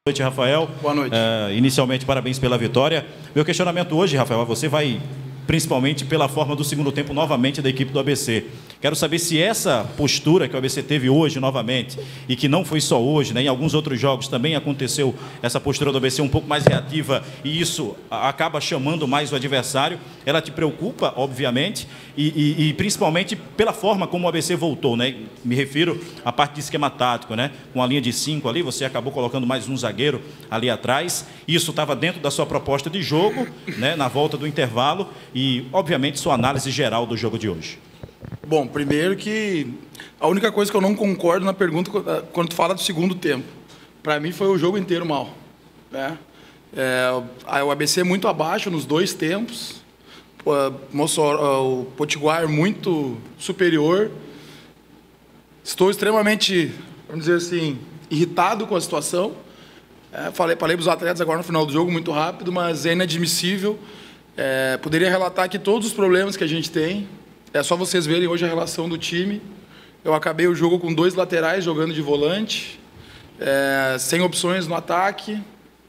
Boa noite, Rafael. Boa noite. Inicialmente, parabéns pela vitória. Meu questionamento hoje, Rafael, você vai principalmente pela forma do segundo tempo novamente da equipe do ABC. Quero saber se essa postura que o ABC teve hoje novamente, e que não foi só hoje, né, em alguns outros jogos também aconteceu essa postura do ABC um pouco mais reativa, e isso acaba chamando mais o adversário. Ela te preocupa, obviamente, e principalmente pela forma como o ABC voltou, né? Me refiro à parte de esquema tático, né? Com a linha de 5 ali, você acabou colocando mais um zagueiro ali atrás. Isso estava dentro da sua proposta de jogo, né, na volta do intervalo, e, obviamente, sua análise geral do jogo de hoje. Bom, primeiro que a única coisa que eu não concordo na pergunta, quando tu fala do segundo tempo, para mim foi o jogo inteiro mal, né? O ABC muito abaixo nos dois tempos, o Potiguar muito superior. Estou extremamente, vamos dizer assim, irritado com a situação. Falei para os atletas agora no final do jogo, muito rápido, mas é inadmissível. Poderia relatar aqui todos os problemas que a gente tem. É só vocês verem hoje a relação do time. Eu acabei o jogo com 2 laterais jogando de volante, sem opções no ataque.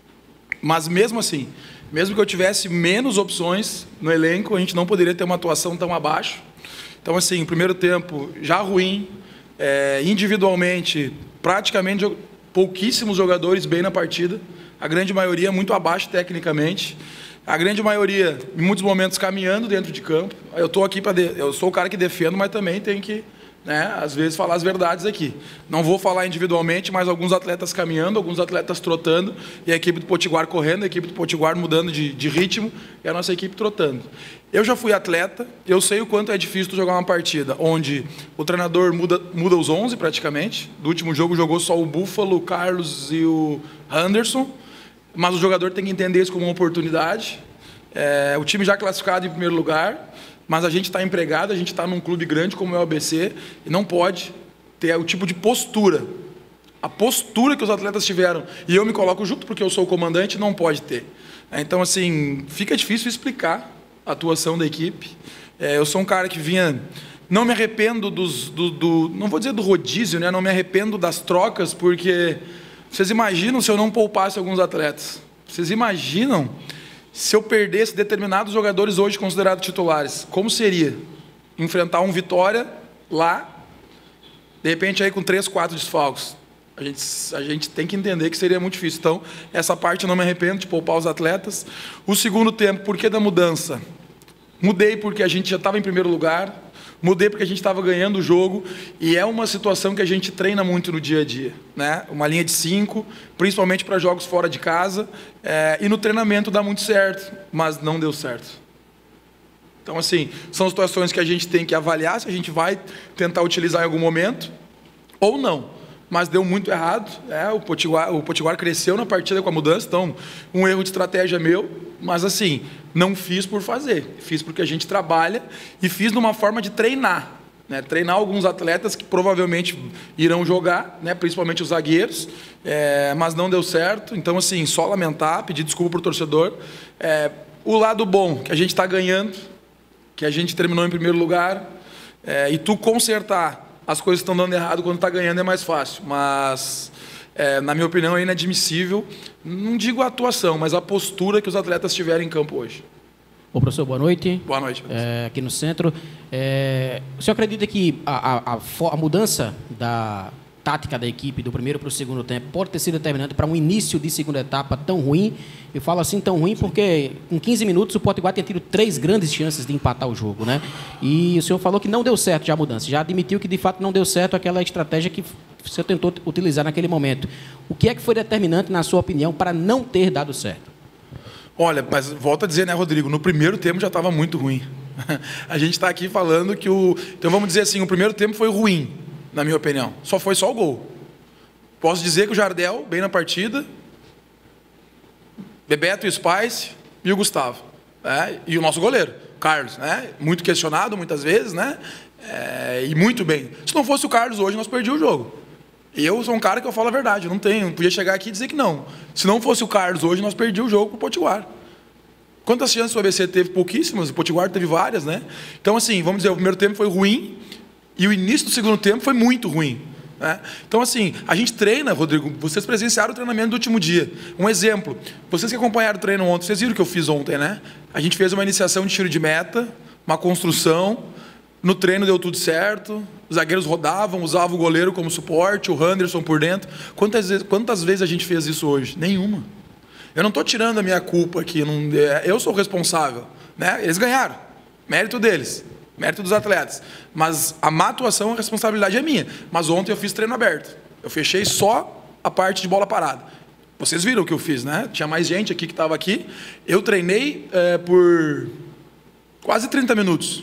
Mas mesmo assim, mesmo que eu tivesse menos opções no elenco, a gente não poderia ter uma atuação tão abaixo. Então, assim, o primeiro tempo já ruim, individualmente, praticamente pouquíssimos jogadores bem na partida, a grande maioria muito abaixo tecnicamente. A grande maioria, em muitos momentos, caminhando dentro de campo. Eu sou o cara que defendo, mas também tenho que, né, às vezes, falar as verdades aqui. Não vou falar individualmente, mas alguns atletas caminhando, alguns atletas trotando, e a equipe do Potiguar correndo, a equipe do Potiguar mudando de ritmo, e a nossa equipe trotando. Eu já fui atleta, eu sei o quanto é difícil jogar uma partida onde o treinador muda os 11 praticamente. Do último jogo jogou só o Búfalo, o Carlos e o Anderson. Mas o jogador tem que entender isso como uma oportunidade. O time já classificado em primeiro lugar, mas a gente está empregado, a gente está num clube grande como é o ABC, e não pode ter o tipo de postura. A postura que os atletas tiveram, e eu me coloco junto porque eu sou o comandante, não pode ter. Então, assim, fica difícil explicar a atuação da equipe. Eu sou um cara que vinha... Não me arrependo não vou dizer do rodízio, né? Não me arrependo das trocas, porque... Vocês imaginam se eu não poupasse alguns atletas? Vocês imaginam se eu perdesse determinados jogadores hoje considerados titulares? Como seria enfrentar um Vitória lá, de repente aí com 3, 4 desfalques? A gente tem que entender que seria muito difícil. Então, essa parte eu não me arrependo de poupar os atletas. O segundo tempo, por que da mudança? Mudei porque a gente já estava em primeiro lugar. Mudei porque a gente estava ganhando o jogo, e é uma situação que a gente treina muito no dia a dia, né? Uma linha de 5, principalmente para jogos fora de casa, e no treinamento dá muito certo, mas não deu certo. Então, assim, são situações que a gente tem que avaliar se a gente vai tentar utilizar em algum momento ou não. Mas deu muito errado, o Potiguar cresceu na partida com a mudança, então um erro de estratégia meu, mas assim, não fiz por fazer, fiz porque a gente trabalha e fiz numa forma de treinar, né? Treinar alguns atletas que provavelmente irão jogar, né? Principalmente os zagueiros, mas não deu certo, então assim, só lamentar, pedir desculpa para o torcedor. O lado bom, que a gente está ganhando, que a gente terminou em primeiro lugar, e tu consertar as coisas estão dando errado quando está ganhando é mais fácil, mas, na minha opinião, é inadmissível, não digo a atuação, mas a postura que os atletas tiveram em campo hoje. Ô, professor, boa noite. Boa noite. Aqui no centro. O senhor acredita que a mudança da tática da equipe do primeiro para o segundo tempo pode ter sido determinante para um início de segunda etapa tão ruim? Eu falo assim tão ruim porque em 15 minutos o Potiguar tinha tido 3 grandes chances de empatar o jogo, né? E o senhor falou que não deu certo já a mudança, já admitiu que de fato não deu certo aquela estratégia que o senhor tentou utilizar naquele momento. O que é que foi determinante, na sua opinião, para não ter dado certo? Olha, mas volto a dizer, né, Rodrigo, no primeiro tempo já estava muito ruim. A gente está aqui falando que Então vamos dizer assim, o primeiro tempo foi ruim, na minha opinião. Só o gol. Posso dizer que o Jardel, bem na partida, Bebeto e o Spice e o Gustavo. E o nosso goleiro, Carlos, né? Muito questionado muitas vezes, né? E muito bem. Se não fosse o Carlos hoje, nós perdíamos o jogo. Eu sou um cara que eu falo a verdade, eu não podia chegar aqui e dizer que não. Se não fosse o Carlos hoje, nós perdíamos o jogo para o Potiguar. Quantas chances o ABC teve? Pouquíssimas, o Potiguar teve várias, né? Então, assim, vamos dizer, o primeiro tempo foi ruim e o início do segundo tempo foi muito ruim. né? Então, assim, a gente treina, Rodrigo, vocês presenciaram o treinamento do último dia. Um exemplo, vocês que acompanharam o treino ontem, vocês viram o que eu fiz ontem, né? A gente fez uma iniciação de tiro de meta, uma construção, no treino deu tudo certo, os zagueiros rodavam, usavam o goleiro como suporte, o Henderson por dentro. Quantas vezes a gente fez isso hoje? Nenhuma. Eu não estou tirando a minha culpa aqui, eu sou o responsável, né? Eles ganharam, mérito deles, mérito dos atletas. Mas a má atuação, a responsabilidade é minha. Mas ontem eu fiz treino aberto, eu fechei só a parte de bola parada. Vocês viram o que eu fiz, né? Tinha mais gente aqui que estava aqui. Eu treinei por quase 30 minutos.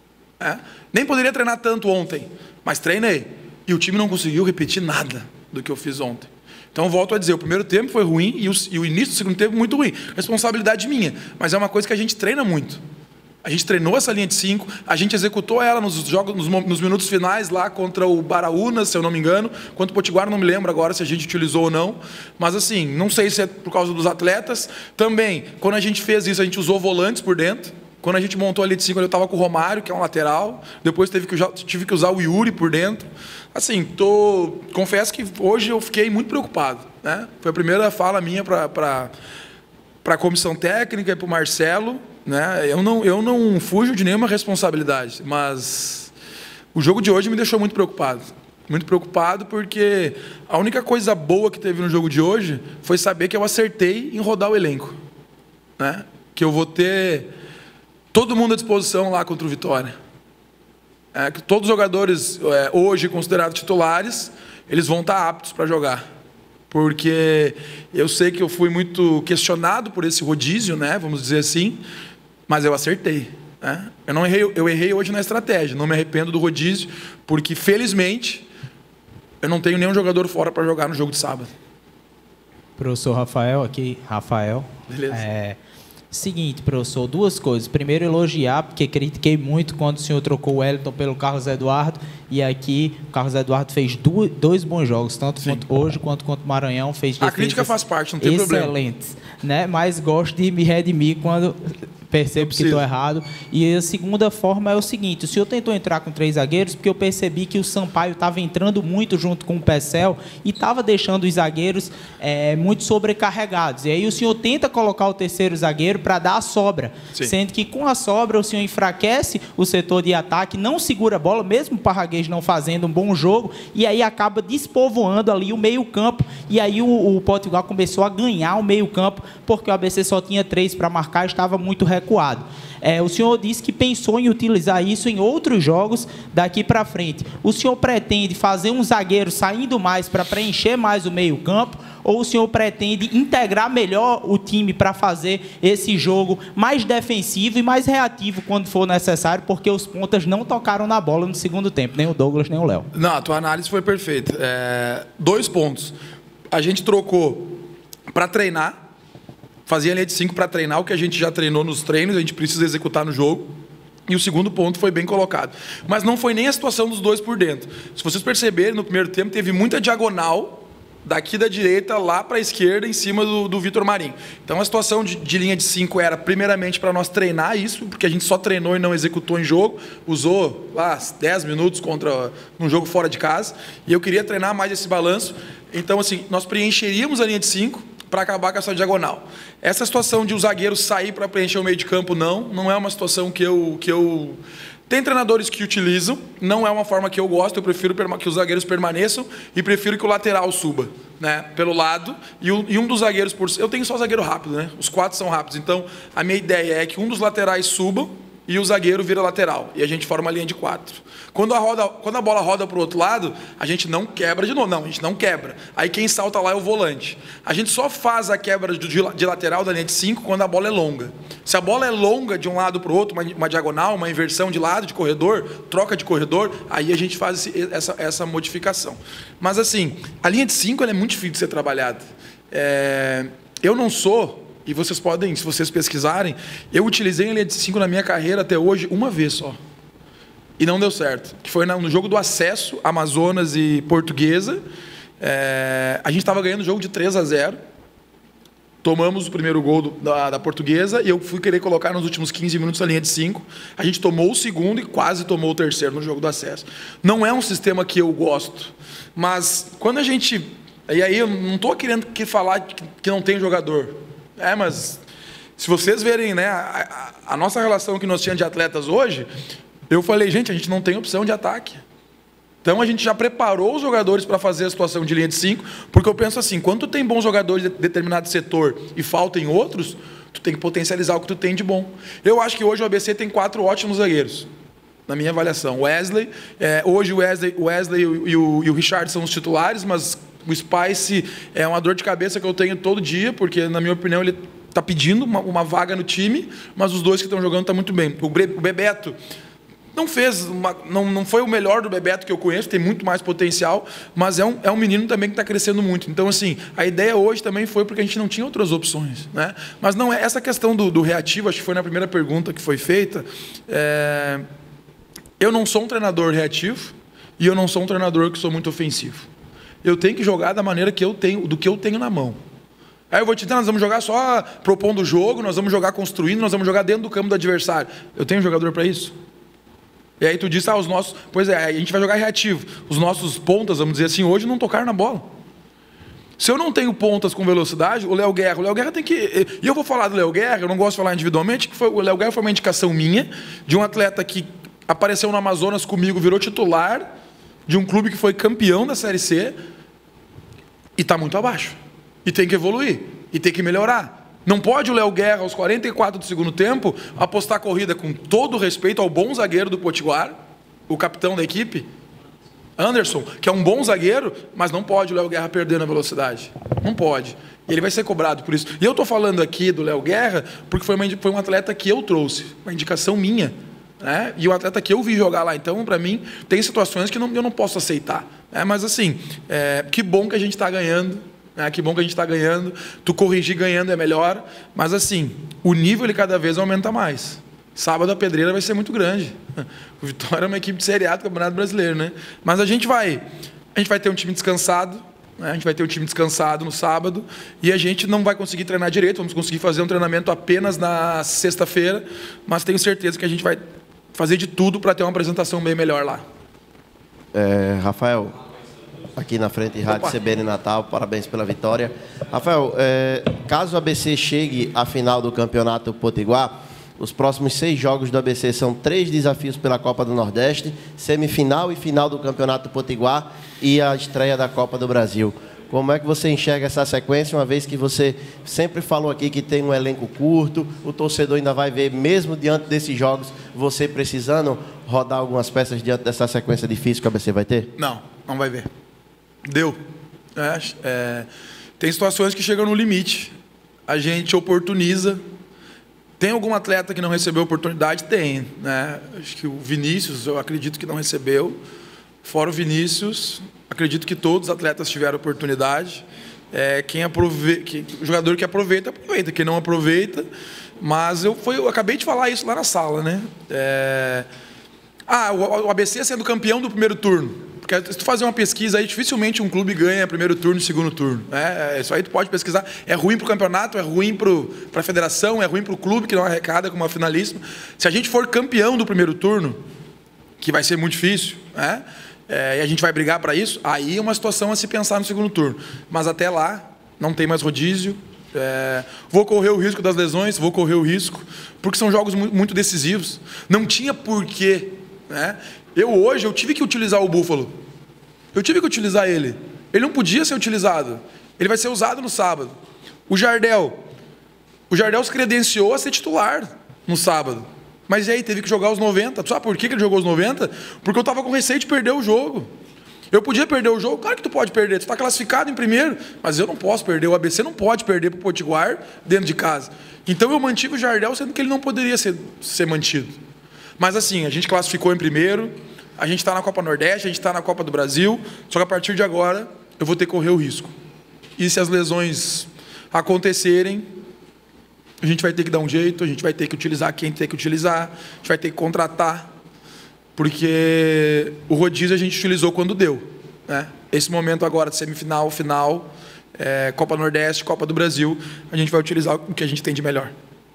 Nem poderia treinar tanto ontem, mas treinei. E o time não conseguiu repetir nada do que eu fiz ontem. Então, volto a dizer, o primeiro tempo foi ruim e o início do segundo tempo muito ruim. Responsabilidade minha, mas é uma coisa que a gente treina muito. A gente treinou essa linha de 5, a gente executou ela nos jogos, nos minutos finais lá contra o Baraúna, se eu não me engano. Contra o Potiguar, não me lembro agora se a gente utilizou ou não. Mas assim, não sei se é por causa dos atletas. Também, quando a gente fez isso, a gente usou volantes por dentro. Quando a gente montou a linha de 5, eu estava com o Romário, que é um lateral. Depois tive que usar o Yuri por dentro. Assim, confesso que hoje eu fiquei muito preocupado, né? Foi a primeira fala minha para a comissão técnica e para o Marcelo, né? Eu não fujo de nenhuma responsabilidade, mas o jogo de hoje me deixou muito preocupado. Muito preocupado porque a única coisa boa que teve no jogo de hoje foi saber que eu acertei em rodar o elenco, né? Que eu vou ter todo mundo à disposição lá contra o Vitória. Que todos os jogadores hoje considerados titulares, eles vão estar aptos para jogar. Porque eu sei que eu fui muito questionado por esse rodízio, né, vamos dizer assim, mas eu acertei, né? Eu errei hoje na estratégia, não me arrependo do rodízio, porque felizmente eu não tenho nenhum jogador fora para jogar no jogo de sábado. Professor Rafael aqui, Rafael. Beleza. Seguinte, professor, duas coisas. Primeiro, elogiar, porque critiquei muito quando o senhor trocou o Wellington pelo Carlos Eduardo, e aqui o Carlos Eduardo fez dois bons jogos, tanto hoje quanto contra o Maranhão. Fez a crítica faz parte, não tem problema. Excelentes, né? Mas gosto de me redimir quando percebo que estou errado. E a segunda forma é o seguinte: o senhor tentou entrar com 3 zagueiros porque eu percebi que o Sampaio estava entrando muito junto com o Pecel e estava deixando os zagueiros muito sobrecarregados. E aí o senhor tenta colocar o terceiro zagueiro para dar a sobra. Sim. Sendo que com a sobra o senhor enfraquece o setor de ataque, não segura a bola, mesmo o Parraguês não fazendo um bom jogo, e aí acaba despovoando ali o meio-campo. E aí o Potiguar começou a ganhar o meio-campo, porque o ABC só tinha 3 para marcar, estava muito recuado. O senhor disse que pensou em utilizar isso em outros jogos daqui para frente. O senhor pretende fazer um zagueiro saindo mais para preencher mais o meio-campo, ou o senhor pretende integrar melhor o time para fazer esse jogo mais defensivo e mais reativo quando for necessário, porque os pontas não tocaram na bola no segundo tempo, nem o Douglas, nem o Léo? Não, a tua análise foi perfeita. 2 pontos. A gente trocou para treinar, fazia a linha de 5 para treinar o que a gente já treinou nos treinos, a gente precisa executar no jogo. E o segundo ponto foi bem colocado. Mas não foi nem a situação dos 2 por dentro. Se vocês perceberem, no primeiro tempo teve muita diagonal daqui da direita lá para a esquerda, em cima do Vitor Marinho. Então a situação de linha de 5 era primeiramente para nós treinar isso, porque a gente só treinou e não executou em jogo, usou lá 10 minutos contra um jogo fora de casa, e eu queria treinar mais esse balanço. Então assim, nós preencheríamos a linha de 5 para acabar com essa diagonal. Essa situação de o zagueiro sair para preencher o meio de campo não é uma situação que eu... Tem treinadores que utilizam, não é uma forma que eu gosto, eu prefiro que os zagueiros permaneçam e prefiro que o lateral suba, né, pelo lado, e um dos zagueiros... Eu tenho só zagueiro rápido, né? Os 4 são rápidos, então a minha ideia é que um dos laterais suba e o zagueiro vira lateral, e a gente forma uma linha de 4. Quando a bola roda para o outro lado, a gente não quebra de novo. Não, a gente não quebra. Aí quem salta lá é o volante. A gente só faz a quebra de lateral da linha de 5 quando a bola é longa. Se a bola é longa de um lado para o outro, uma diagonal, uma inversão de lado, de corredor, troca de corredor, aí a gente faz essa modificação. Mas assim, a linha de 5 ela é muito difícil de ser trabalhada. Eu não sou... E vocês podem, se vocês pesquisarem, eu utilizei a linha de 5 na minha carreira até hoje uma vez só. E não deu certo. Que foi no jogo do acesso, Amazonas e Portuguesa. A gente estava ganhando o jogo de 3-0. tomamos o primeiro gol da Portuguesa e eu fui querer colocar nos últimos 15 minutos a linha de 5. A gente tomou o segundo e quase tomou o terceiro no jogo do acesso. Não é um sistema que eu gosto, mas quando a gente... E aí eu não estou querendo falar que não tem jogador. Mas se vocês verem, né, a nossa relação que nós tínhamos de atletas hoje, eu falei, gente, a gente não tem opção de ataque. Então a gente já preparou os jogadores para fazer a situação de linha de 5, porque eu penso assim, quando tu tem bons jogadores de determinado setor e falta em outros, tu tem que potencializar o que tu tem de bom. Eu acho que hoje o ABC tem 4 ótimos zagueiros, na minha avaliação. Hoje o Wesley e o Richard são os titulares, mas o Spice é uma dor de cabeça que eu tenho todo dia, porque na minha opinião ele está pedindo uma vaga no time, mas os dois que estão jogando estão muito bem. O Bebeto não foi o melhor do Bebeto que eu conheço, tem muito mais potencial, mas é um menino também que está crescendo muito. Então, assim, a ideia hoje também foi porque a gente não tinha outras opções, né? Mas não é essa questão do reativo, acho que foi na primeira pergunta que foi feita. Eu não sou um treinador reativo e eu não sou um treinador que sou muito ofensivo. Eu tenho que jogar da maneira que eu tenho, do que eu tenho na mão. Aí eu vou te dizer, nós vamos jogar só propondo o jogo, nós vamos jogar construindo, nós vamos jogar dentro do campo do adversário. Eu tenho jogador para isso? E aí tu disse, os nossos... Pois é, a gente vai jogar reativo. Os nossos pontas, vamos dizer assim, hoje não tocaram na bola. Se eu não tenho pontas com velocidade, o Léo Guerra tem que... E eu vou falar do Léo Guerra, eu não gosto de falar individualmente, que o Léo Guerra foi uma indicação minha, de um atleta que apareceu no Amazonas comigo, virou titular, de um clube que foi campeão da Série C, e está muito abaixo. E tem que evoluir, e tem que melhorar. Não pode o Léo Guerra, aos 44 do segundo tempo, apostar a corrida com todo respeito ao bom zagueiro do Potiguar, o capitão da equipe, Anderson, que é um bom zagueiro, mas não pode o Léo Guerra perder na velocidade. Não pode. E ele vai ser cobrado por isso. E eu estou falando aqui do Léo Guerra porque foi um atleta que eu trouxe, uma indicação minha, né? E um atleta que eu vi jogar lá. Então, para mim, tem situações que eu não posso aceitar. Mas, assim, que bom que a gente está ganhando. Que bom que a gente está ganhando. Tu corrigir ganhando é melhor. Mas, assim, o nível ele cada vez aumenta mais. Sábado a pedreira vai ser muito grande. O Vitória é uma equipe de Série A do Campeonato Brasileiro, né? Mas a gente vai ter um time descansado, né? A gente vai ter um time descansado no sábado e a gente não vai conseguir treinar direito, vamos conseguir fazer um treinamento apenas na sexta-feira, mas tenho certeza que a gente vai fazer de tudo para ter uma apresentação bem melhor lá. Rafael, aqui na frente, Rádio CBN Natal, parabéns pela vitória. Rafael, caso o ABC chegue à final do Campeonato Potiguar, os próximos 6 jogos do ABC são 3 desafios pela Copa do Nordeste, semifinal e final do Campeonato Potiguar e a estreia da Copa do Brasil. Como é que você enxerga essa sequência, uma vez que você sempre falou aqui que tem um elenco curto, o torcedor ainda vai ver, mesmo diante desses jogos, você precisando rodar algumas peças diante dessa sequência difícil que o ABC vai ter? Não vai ver. Deu. Tem situações que chegam no limite. A gente oportuniza. Tem algum atleta que não recebeu oportunidade? Tem, né? Acho que o Vinícius, eu acredito que não recebeu. Fora o Vinícius, acredito que todos os atletas tiveram oportunidade. O jogador que aproveita. Quem não aproveita, mas eu acabei de falar isso lá na sala, né? O ABC sendo campeão do primeiro turno. Porque se tu fazer uma pesquisa aí, dificilmente um clube ganha primeiro turno e segundo turno. Isso aí tu pode pesquisar. É ruim para o campeonato, é ruim para a federação, é ruim para o clube que não arrecada como uma finalíssima. Se a gente for campeão do primeiro turno, que vai ser muito difícil, e a gente vai brigar para isso, aí é uma situação a se pensar no segundo turno. Mas até lá, não tem mais rodízio. Vou correr o risco das lesões, porque são jogos muito decisivos. Não tinha porquê, né? Hoje eu tive que utilizar o Búfalo. Eu tive que utilizar ele. Ele não podia ser utilizado. Ele vai ser usado no sábado. O Jardel se credenciou a ser titular no sábado. Mas e aí, teve que jogar os 90. Sabe por que ele jogou os 90? Porque eu estava com receio de perder o jogo. Eu podia perder o jogo? Claro que tu pode perder. Tu está classificado em primeiro. Mas eu não posso perder. O ABC não pode perder para o Potiguar dentro de casa. Então eu mantive o Jardel, sendo que ele não poderia ser mantido. Mas assim, a gente classificou em primeiro, a gente está na Copa Nordeste, a gente está na Copa do Brasil, só que a partir de agora eu vou ter que correr o risco. E se as lesões acontecerem, a gente vai ter que dar um jeito, a gente vai ter que utilizar quem tem que utilizar, a gente vai ter que contratar, porque o rodízio a gente utilizou quando deu, né? Esse momento agora de semifinal, final, Copa Nordeste, Copa do Brasil, a gente vai utilizar o que a gente tem de melhor.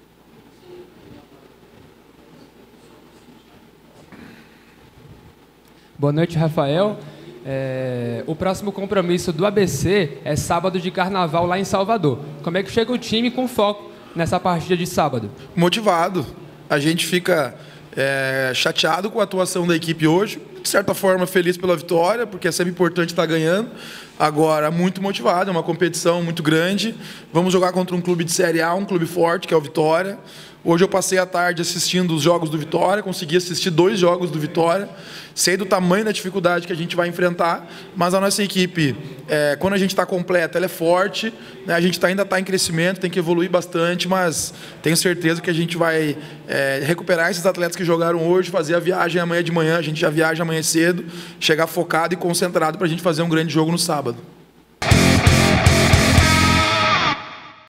Boa noite, Rafael. O próximo compromisso do ABC é sábado de Carnaval lá em Salvador. Como é que chega o time com foco nessa partida de sábado? Motivado. A gente fica chateado com a atuação da equipe hoje, de certa forma feliz pela vitória, porque é sempre importante estar ganhando. Agora, muito motivado, é uma competição muito grande. Vamos jogar contra um clube de Série A, um clube forte, que é o Vitória. Hoje eu passei a tarde assistindo os jogos do Vitória, consegui assistir 2 jogos do Vitória. Sei do tamanho da dificuldade que a gente vai enfrentar, mas a nossa equipe, quando a gente está completa, ela é forte, né? A gente ainda está em crescimento, tem que evoluir bastante, mas tenho certeza que a gente vai recuperar esses atletas que jogaram hoje, fazer a viagem amanhã de manhã, a gente já viaja amanhã cedo, chegar focado e concentrado para a gente fazer um grande jogo no sábado.